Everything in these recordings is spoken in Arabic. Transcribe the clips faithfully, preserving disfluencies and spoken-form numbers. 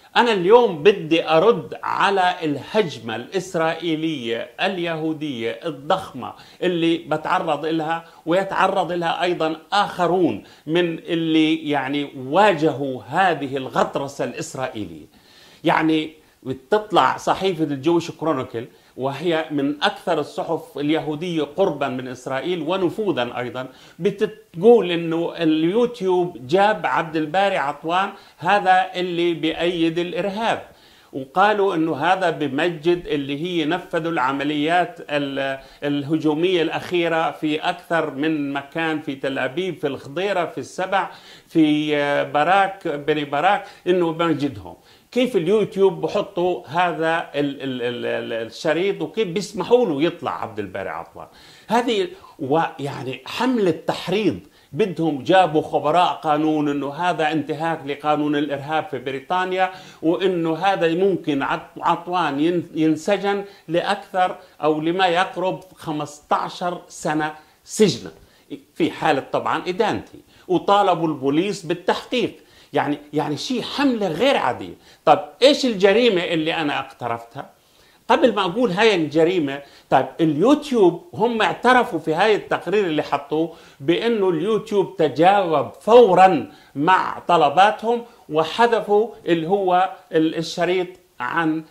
أنا اليوم بدي أرد على الهجمة الإسرائيلية اليهودية الضخمة اللي بتعرض لها ويتعرض لها أيضا آخرون من اللي يعني واجهوا هذه الغطرسة الإسرائيلية. يعني بتطلع صحيفة الجويش كرونيكل، وهي من أكثر الصحف اليهودية قربا من إسرائيل ونفوذا أيضا، بتقول إنه اليوتيوب جاب عبد الباري عطوان هذا اللي بيأيد الإرهاب، وقالوا إنه هذا بمجد اللي هي نفذوا العمليات الهجومية الأخيرة في أكثر من مكان، في تل أبيب، في الخضيرة، في السبع، في براك، بني براك، إنه بمجدهم. كيف اليوتيوب بحطوا هذا ال ال ال الشريط وكيف بيسمحوا له يطلع عبد الباري عطوان؟ هذه ويعني حملة تحريض، بدهم جابوا خبراء قانون انه هذا انتهاك لقانون الارهاب في بريطانيا، وانه هذا ممكن عطوان ينسجن لاكثر او لما يقرب خمسة عشر سنة سجن في حالة طبعا ادانتي، وطالبوا البوليس بالتحقيق. يعني يعني شيء حملة غير عادية. طب ايش الجريمة اللي انا اقترفتها؟ قبل ما اقول هاي الجريمة، طيب اليوتيوب هم اعترفوا في هاي التقرير اللي حطوه بانه اليوتيوب تجاوب فورا مع طلباتهم وحذفوا اللي هو الشريط عن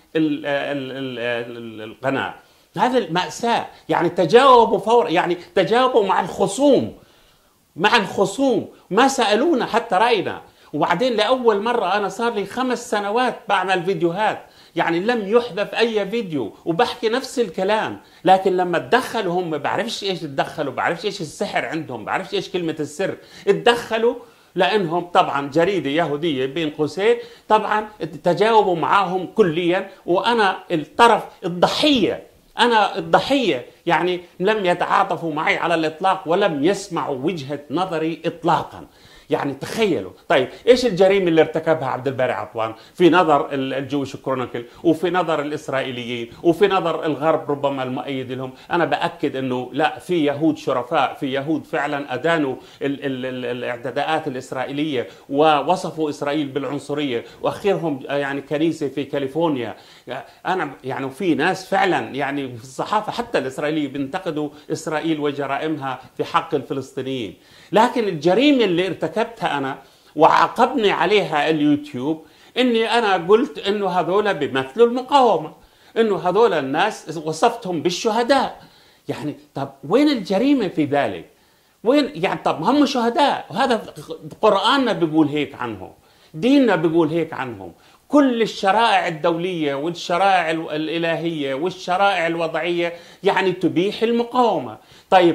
القناة. هذا المأساة، يعني تجاوبوا فورا، يعني تجاوبوا مع الخصوم مع الخصوم ما سألونا حتى رأينا. وبعدين لأول مرة أنا صار لي خمس سنوات بعمل فيديوهات، يعني لم يحذف أي فيديو وبحكي نفس الكلام، لكن لما تدخلوا هم بعرفش إيش تدخلوا، بعرفش إيش السحر عندهم، بعرفش إيش كلمة السر، تدخلوا لأنهم طبعا جريدة يهودية بين قوسين، طبعا تجاوبوا معاهم كليا، وأنا الطرف الضحية، أنا الضحية، يعني لم يتعاطفوا معي على الإطلاق ولم يسمعوا وجهة نظري إطلاقا. يعني تخيلوا. طيب ايش الجريمه اللي ارتكبها عبد الباري عطوان في نظر الجويش كرونيكل وفي نظر الاسرائيليين وفي نظر الغرب ربما المؤيد لهم؟ انا باكد انه لا، في يهود شرفاء، في يهود فعلا ادانوا ال ال ال الاعتداءات الاسرائيليه ووصفوا اسرائيل بالعنصريه، واخرهم يعني كنيسه في كاليفورنيا. انا يعني في ناس فعلا يعني في الصحافه حتى الاسرائيليه بينتقدوا اسرائيل وجرائمها في حق الفلسطينيين. لكن الجريمه اللي ارتكبتها انا وعاقبني عليها اليوتيوب اني انا قلت انه هذول بيمثلوا المقاومه، انه هذول الناس وصفتهم بالشهداء. يعني طب وين الجريمه في ذلك؟ وين يعني؟ طب هم شهداء، وهذا قرآننا بيقول هيك عنهم، ديننا بيقول هيك عنهم، كل الشرائع الدولية والشرائع الإلهية والشرائع الوضعية يعني تبيح المقاومة. طيب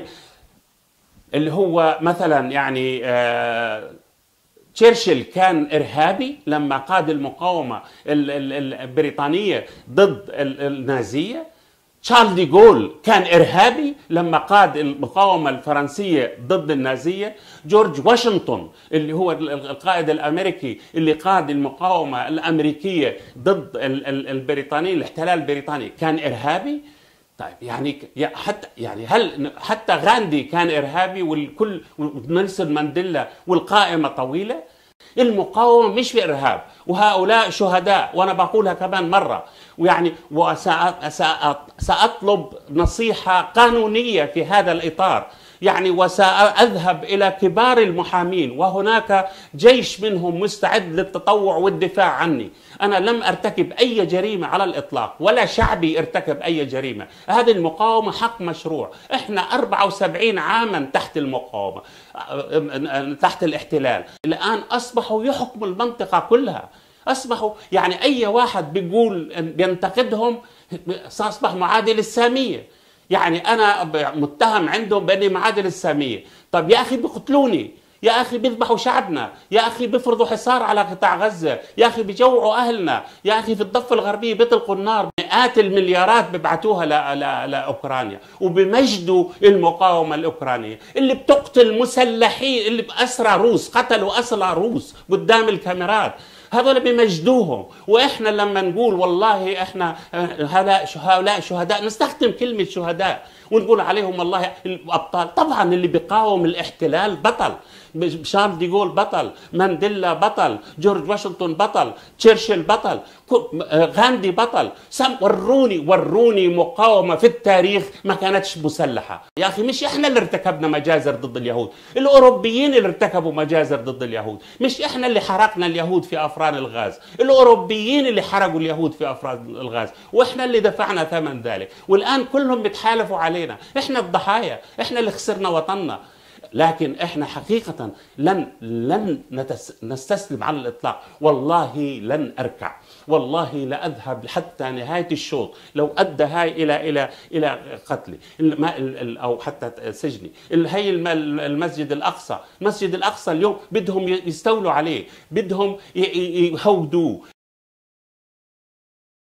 اللي هو مثلا يعني آه تشرشل كان إرهابي لما قاد المقاومة البريطانية ضد النازية؟ شارل دي جول كان إرهابي لما قاد المقاومة الفرنسية ضد النازية؟ جورج واشنطن اللي هو القائد الأمريكي اللي قاد المقاومة الأمريكية ضد البريطاني، الاحتلال البريطاني، كان إرهابي؟ طيب يعني حتى يعني هل حتى غاندي كان إرهابي؟ والكل نيلسون مانديلا والقائمة طويلة. المقاومة مش في إرهاب، وهؤلاء شهداء، وأنا بقولها كمان مرة، ويعني وسأطلب نصيحة قانونية في هذا الإطار، يعني وسأذهب إلى كبار المحامين، وهناك جيش منهم مستعد للتطوع والدفاع عني. أنا لم أرتكب أي جريمة على الإطلاق، ولا شعبي ارتكب أي جريمة. هذه المقاومة حق مشروع، إحنا أربعة وسبعين عاما تحت المقاومة، تحت الاحتلال، الآن أصبحوا يحكموا المنطقة كلها، أصبحوا يعني أي واحد بيقول بينتقدهم أصبح معادي للسامية. يعني أنا متهم عندهم بأني معادي للسامية. طب يا أخي بيقتلوني، يا أخي بيذبحوا شعبنا، يا أخي بيفرضوا حصار على قطاع غزة، يا أخي بيجوعوا أهلنا، يا أخي في الضفة الغربية بيطلقوا النار. مئات المليارات ببعتوها لأوكرانيا، وبمجدوا المقاومة الأوكرانية اللي بتقتل مسلحين، اللي بأسرى روس، قتلوا أسرى روس قدام الكاميرات، هذول بمجدوهم. وإحنا لما نقول والله إحنا هؤلاء شهداء، نستخدم كلمة شهداء ونقول عليهم والله الأبطال. طبعا اللي بيقاوم الاحتلال بطل، شارل ديغول بطل، مانديلا بطل، جورج واشنطن بطل، تشرشل بطل، غاندي بطل. سم وروني وروني مقاومة في التاريخ ما كانتش مسلحة. يا أخي مش إحنا اللي ارتكبنا مجازر ضد اليهود، الأوروبيين اللي ارتكبوا مجازر ضد اليهود. مش إحنا اللي حرقنا اليهود في أفران الغاز، الأوروبيين اللي حرقوا اليهود في أفران الغاز، وإحنا اللي دفعنا ثمن ذلك. والآن كلهم بيتحالفوا علينا، إحنا الضحايا، إحنا اللي خسرنا وطننا. لكن احنا حقيقة لن لن نستسلم على الإطلاق. والله لن أركع، والله لا أذهب حتى نهاية الشوط لو أدى هاي إلى إلى إلى قتلي أو حتى سجني. هي المسجد الأقصى، المسجد الأقصى اليوم بدهم يستولوا عليه، بدهم يهودوه،